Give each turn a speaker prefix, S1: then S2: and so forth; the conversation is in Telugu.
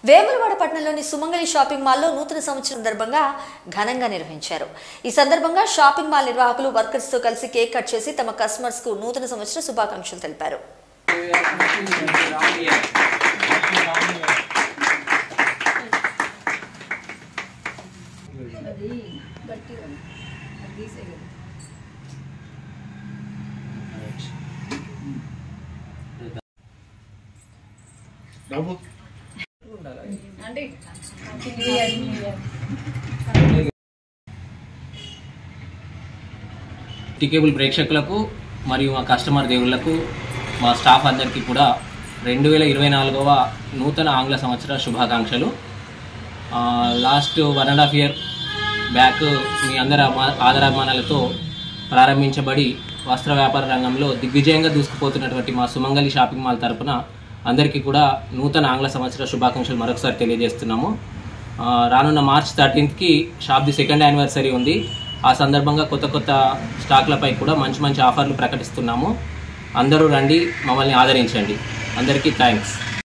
S1: వేములవాడ పట్టణంలోని సుమంగళి షాపింగ్ మాల్లో నూతన సంవత్సరం సందర్భంగా ఘనంగా నిర్వహించారు. ఈ సందర్భంగా షాపింగ్ మాల్ నిర్వాహకులు వర్కర్స్ తో కలిసి కేక్ కట్ చేసి తమ కస్టమర్స్ కు నూతన సంవత్సర శుభాకాంక్షలు తెలిపారు.
S2: టికేబుల్ ప్రేక్షకులకు మరియు మా కస్టమర్ దేవుళ్లకు మా స్టాఫ్ అందరికీ కూడా 2024వ నూతన ఆంగ్ల సంవత్సర శుభాకాంక్షలు. లాస్ట్ 1.5 year బ్యాక్ మీ అందరి ఆదరాభిమానాలతో ప్రారంభించబడి వస్త్ర వ్యాపార రంగంలో దిగ్విజయంగా దూసుకుపోతున్నటువంటి మా సుమంగళి షాపింగ్ మాల్ తరపున అందరికీ కూడా నూతన ఆంగ్ల సంవత్సర శుభాకాంక్షలు మరొకసారి తెలియజేస్తున్నాము. రానున్న March 13కి షాప్ది 2nd anniversary ఉంది. ఆ సందర్భంగా కొత్త స్టాక్లపై కూడా మంచి ఆఫర్లు ప్రకటిస్తున్నాము. అందరూ రండి, మమ్మల్ని ఆదరించండి. అందరికీ థ్యాంక్స్.